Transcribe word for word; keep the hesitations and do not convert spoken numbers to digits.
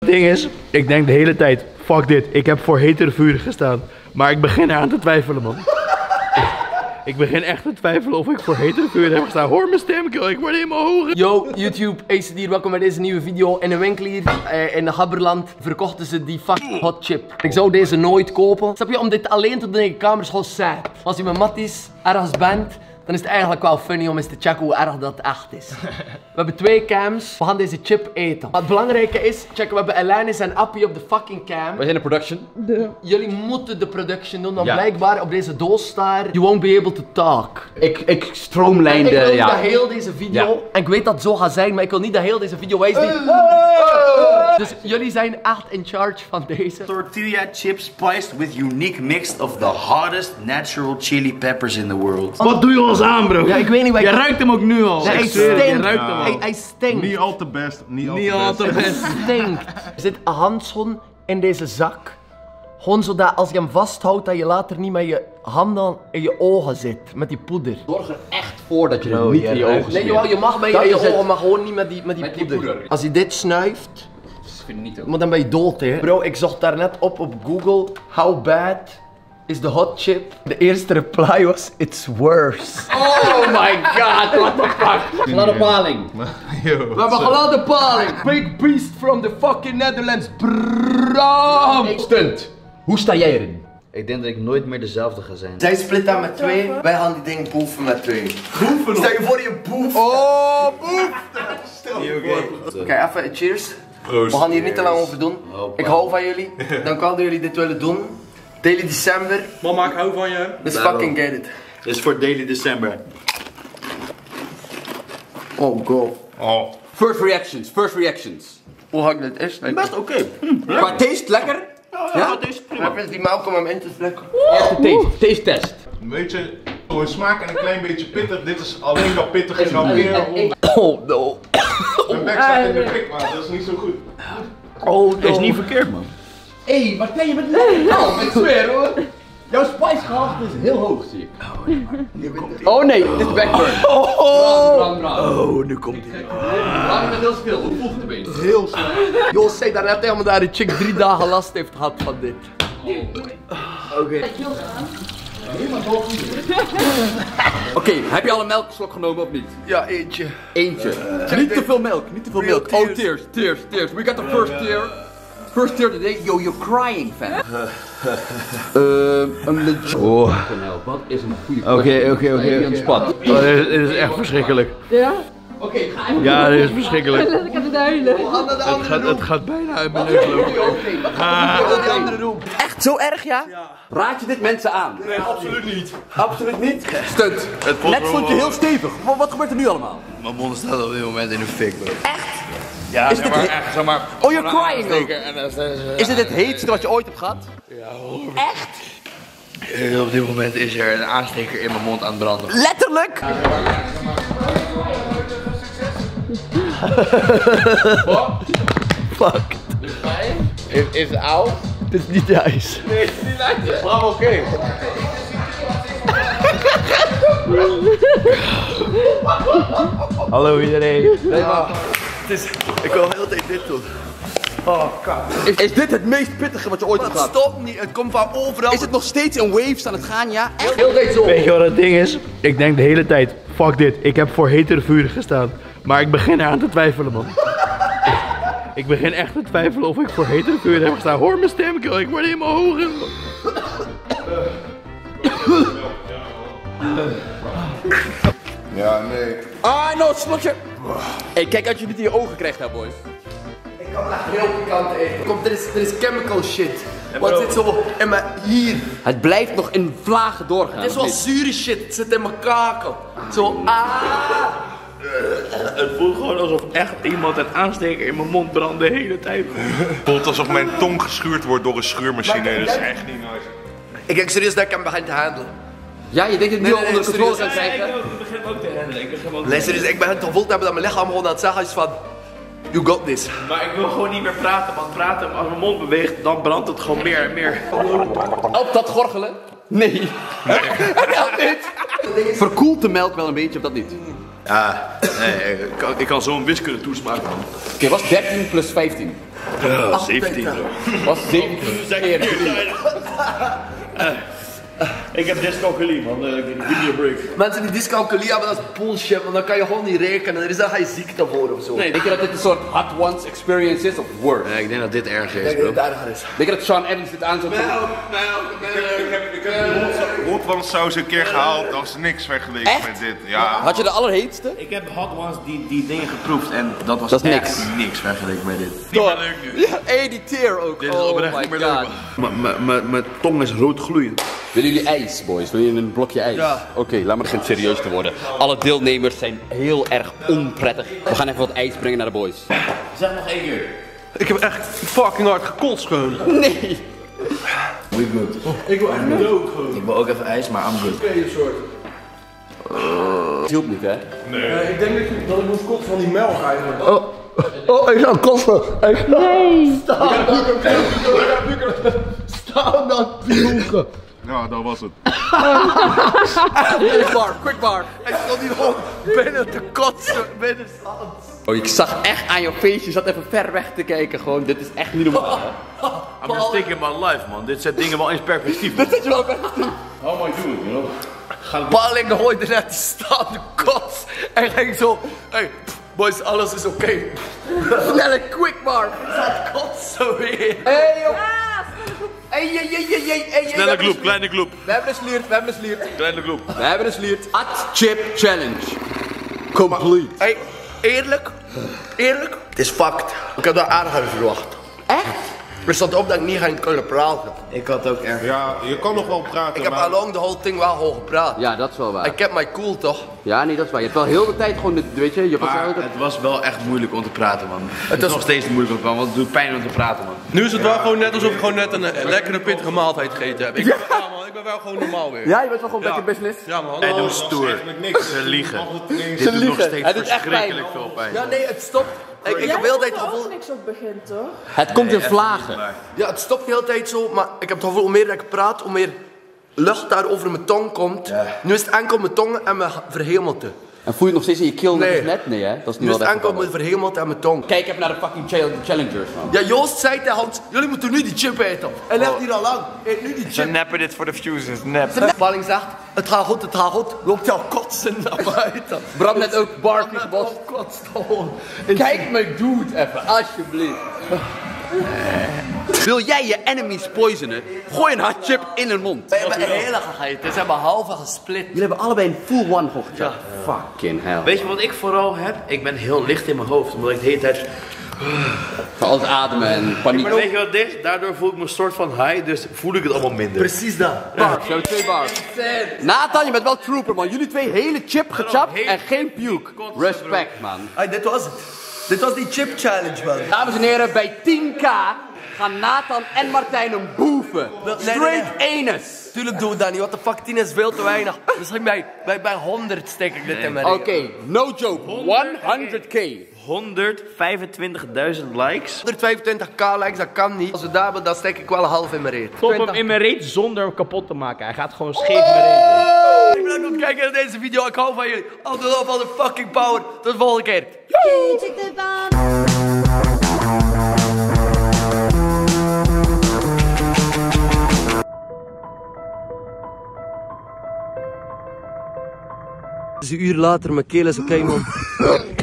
Het ding is, ik denk de hele tijd, fuck dit, ik heb voor hetere vuren gestaan. Maar ik begin eraan te twijfelen, man. Ik begin echt te twijfelen of ik voor hetere vuren heb gestaan. Hoor mijn stem, ik word helemaal hoger. Yo, YouTube, Ace hier, welkom bij deze nieuwe video. In een winkel hier uh, in Habberland verkochten ze die fucking hot chip. Ik zou deze nooit kopen. Snap je, om dit alleen te doen in je kamer is gewoon sad. Als je met matties ergens bent, dan is het eigenlijk wel funny om eens te checken hoe erg dat echt is. We hebben twee cams, we gaan deze chip eten. Wat het belangrijke is, check, we hebben Elanis en Appie op de fucking cam. We zijn de production. De. Jullie moeten de production doen, want Ja. blijkbaar op deze doos staat, you won't be able to talk. Ik, ik stroomlijnde, Ik wil niet ja. dat heel deze video, Ja. en ik weet dat het zo gaat zijn, maar ik wil niet dat heel deze video wijst die... Dus jullie zijn echt in charge van deze. Tortilla chips spiced with unique mix of the hottest natural chili peppers in the world. Wat doe je ons aan, bro? Ja, ik weet niet waar Je ik... ruikt hem ook nu al. Nee, hij Ik zweer het, stinkt. Je ruikt hem al. Hij, hij stinkt. Niet al te best, niet al Niet te al best. te best. Hij stinkt. Er zit een handschoen in deze zak. Gewoon zodat als je hem vasthoudt, dat je later niet met je handen in je ogen zit. Met die poeder. Zorg er echt voor dat je het niet in je ogen Nee, smeert. jawel, je mag bij Dat je, je is het. ogen, maar gewoon niet met die, met die, Met die poeder. poeder. Als je dit snuift, Ik vind het niet ook. maar dan ben je dood, hè. Bro, ik zocht daar net op op Google. How bad is the hot chip? De eerste reply was, it's worse. Oh my god, what the fuck. Gladde paling. Yo, We hebben gladde paling. Big beast from the fucking Netherlands. Bram. Stunt. Hoe sta jij erin? Ik denk dat ik nooit meer dezelfde ga zijn. Zij split aan met twee, wij gaan die ding boeven met twee. Boeven? Stel je voor je boef. Oh, boef. Oké, even cheers. Proost. We gaan hier niet te lang over doen. Ik hou van jullie. Dank wel dat jullie dit willen doen. Daily December. Mama, ik hou van je. Let's fucking get it. Dit is voor Daily December. Oh god. Oh. First reactions, first reactions. Hoe hard dit is? Best oké. Qua taste, lekker? Ja? Heb je die melk om hem in te vlekken? Eerste taste, taste test. Een beetje door smaak en een klein beetje pittig. Dit is alleen dat pittig is dan meer. Oh no. Mijn bek staat in de fik, maar dat is niet zo goed. Oh no. Is niet verkeerd, man. Hé, hey, Martijn, je bent lekker kalm, ik zweer hoor. Jouw spice gehalte is heel hoog, zie ik. Oh nee, dit is backburn. Oh. Brand, brand. Oh, nu komt hij. Brand met heel stil, hoe voelt het opeens? Heel snel. Joost zei daarnet tegen me dat die chick drie dagen last heeft gehad van dit. Oké. Oké, heb je al een melkslok genomen of niet? Ja, eentje. Eentje. niet te veel melk, niet te veel melk. Oh, tears, tears, tears. We got the first tear. First tear today. Yo, you're crying, fam. Ehm, een legit. Oh. Wat is een goede Oké, oké, oké. Een spat. Oh, dit, is, dit is echt verschrikkelijk. Ja? Oké, ga even. Ja, dit is verschrikkelijk. Ik ga het huilen. Het gaat, het gaat bijna uit mijn neus lopen. Echt zo erg, ja? Raad je dit mensen aan? Nee, absoluut niet. Absoluut niet. Stunt. Net stond je heel stevig. Wat, wat gebeurt er nu allemaal? Mijn mond staat op dit moment in een fik, bro. Ja, Is dit maar het- echt, zeg maar. Oh, you're crying ook. En dan staan ze- Is dit het heetste wat je ooit hebt gehad? Eh, Op dit moment is er een aansteker in mijn mond aan het branden. Letterlijk! Fuck. Is, is het oud? Dit is niet ijs. Bravo, oké. Hallo iedereen. Nee, maar. Het is, ik wil de hele tijd dit doen. Oh, kak. Is, is dit het meest pittige wat je ooit hebt Het gehad? stopt niet, het komt van overal. Is het nog steeds in waves aan het gaan, ja? Echt? heel tijd zo? Weet je wat het ding is? Ik denk de hele tijd, fuck dit, ik heb voor hetere vuren gestaan. Maar ik begin eraan te twijfelen, man. Ik begin echt te twijfelen of ik voor hetere vuren heb gestaan. Hoor mijn stem, ik word helemaal hoger. Ja, nee. Ah, no, slokje. Hey, kijk uit je niet in je ogen krijgt, hè, boys. Ik kan echt heel pikant eten. Kom, er is, er is chemical shit. Wat zit zo in mijn hier? Het blijft nog in vlagen doorgaan. Het is wel zure shit, het zit in mijn kaken. Zo, ah. Het voelt gewoon alsof echt iemand het aansteker in mijn mond brandt de hele tijd. Het voelt alsof mijn tong geschuurd wordt door een schuurmachine. Dat is echt niet nice. Ik denk serieus dat ik hem begin te handelen. Ja, je denkt dat je het nu Nee, al nee, onder nee, controle kan serieus. krijgen? Ik begin ook te handelen, ik begin ook Luister eens, ik begin te gevoeld te hebben dat mijn lichaam gewoon aan het zeggen is van... You got this. Maar ik wil gewoon niet meer praten, want praten, als mijn mond beweegt, dan brandt het gewoon meer en meer. Helpt dat gorgelen? Nee. Het helpt niet. Verkoelt de melk wel een beetje of dat niet? Ja, nee, ik kan, ik kan zo'n wiskunde toesmaken, man. Oké, okay, was dertien plus vijftien? Uh, zeventien, Was zeventien keer drie? Ik heb dyscalculie, man. Uh, give me a break. Mensen die dyscalculie hebben, dat is bullshit, want dan kan je gewoon niet rekenen. Er is daar geen ziekte voor of zo. Nee, denk je dat dit een soort hot ones experience is of worse? Nee, ik denk dat dit erger is, Denk bro. dat het erger is. Denk je dat Sean Evans dit aan zou doen? Ik heb, ik heb die rotwandsaus een keer gehaald, dat was niks vergeleken Echt? met dit. Ja. Had je de allerheetste? Ik heb hot ones die, die dingen geproefd en dat was Dat is echt niks. niks vergeleken met dit. Niet meer leuk nu. Ja, hey, die tear ook. Dit is oh oprecht my niet meer god. leuk. Mijn tong is rood gloeiend. Willen jullie ijs, boys? Willen jullie een blokje ijs? Ja. Oké, okay, laat maar beginnen serieus te worden. Alle deelnemers zijn heel erg onprettig. We gaan even wat ijs brengen naar de boys. Zeg nog één keer. Ik heb echt fucking hard gekotst gewoon. Nee! We good. Ik wil echt dood gewoon. Ik wil ook even ijs, maar I'm good. Een soort. Het hielp niet, hè? Uh, ik denk dat ik, dat ik moest kotsen van die melk eigenlijk. Oh, oh, ik zou kosten. Nee. Staan dan pioegen. Ja, dat was het. Quick bar, quick bar. Ik stond hier gewoon binnen te kotsen, binnen zand. Oh, ik zag echt aan jouw feestje, je zat even ver weg te kijken gewoon. Dit is echt niet normaal, hè? I'm just thinking my life, man. Dit zet dingen wel in perspectief. Dit zit je wel weg. How am I doing, you know? Balling gooide net die staande kots. En ging zo, hey, boys, alles is oké. Okay. Snelle quick bar. Ik zat kotsen weer. Hey, joh. Hey, hey, hey, hey, hey, hey. Snelle gloep, kleine gloep. We hebben een sliert, we hebben een sliert. Kleine gloep. We hebben een sliert. Hot Chip Challenge. Complete. Hey, eerlijk, eerlijk, het is fucked. Ik had daar aardiger verwacht. Echt? Er stond op dat ik niet ging kunnen praten. Ik had ook erg. Ja, je kan nog wel praten, Ik heb maar... along de whole thing wel gewoon gepraat. Ja, dat is wel waar. Ik heb mij cool toch? Ja, nee, dat is waar. Je hebt wel heel de tijd gewoon, dit, weet je, je was Maar altijd... het was wel echt moeilijk om te praten, man. Het is is- nog steeds moeilijk om te praten, want het doet pijn om te praten, man. Nu is het wel gewoon net alsof ik gewoon net een eh, lekkere pittige maaltijd gegeten heb. Ik ben, ja man, ik ben wel gewoon normaal weer. Ja, je bent wel gewoon Ja. back in business. Ja man. Hij Oh, doet Dat was stoer. eigenlijk niks. Ze liegen. Mag het ineens- Dit doet nog liegen. steeds Het doet echt verschrikkelijk veel pijn. Ja, nee, het stopt. Ik, ik heb de hele tijd het er gevoel... ook niks op begint, toch? Het komt in vlagen. Ja, het stopt de hele tijd zo, maar ik heb het gevoel hoe meer dat ik praat, hoe meer lucht daar over mijn tong komt. Nu is het enkel mijn tong en mijn verhemelte. En voel je het nog steeds in je keel net Nee. als net? Nee hè? Dat is nu Nu is wel het enkel weggevallen. mijn verhemelte en mijn tong. Kijk even naar de fucking chal- challengers man. Ja, Joost zei tegen Hans, jullie moeten nu die chip eten. En legt hier al lang, eet nu die chip. neppen dit voor de fuses, nep. Zijn Balling zegt, het gaat goed, het gaat goed. Loopt jou kotsen naar buiten. Bram net ook Barbie gebost. Kotst gewoon. Kijk me dude even, alsjeblieft. Wil jij je enemies poisonen? Gooi een hot chip in hun mond. We hebben een hele gegeten, ze hebben halve gesplit. Jullie hebben allebei een full one gechapt. Fucking hell. Weet je wat ik vooral heb? Ik ben heel licht in mijn hoofd, omdat ik de hele tijd... Van al het ademen en paniek. Maar weet je wat dit is? Daardoor voel ik me een soort van high, dus voel ik het allemaal minder. Precies dat. Bars, zo twee bars. Nathan, je bent wel trooper man. Jullie twee hele chip gechapt en geen puke. Respect man. Hey, dit was het. Dit was die chip challenge, man. Dames en heren, bij tien k gaan Nathan en Martijn een boeven. nee, Straight nee. anus. Tuurlijk doe ik dat niet, wat de fuck, tien is veel te weinig. Misschien bij, bij, bij honderd steek ik dit in mijn Oké, ring. no joke. honderd k. honderdvijfentwintigduizend likes. honderdvijfentwintig k likes, dat kan niet. Als we daar hebben, dan steek ik wel een half in mijn reet. Stop hem in mijn reet zonder hem kapot te maken. Hij gaat gewoon scheef in mijn reet. Ik bedankt voor het kijken naar deze video. Ik hou van jullie. All the love, all the fucking power. Tot de volgende keer. Check the bomb. Het is een uur later, mijn keel is oké, man.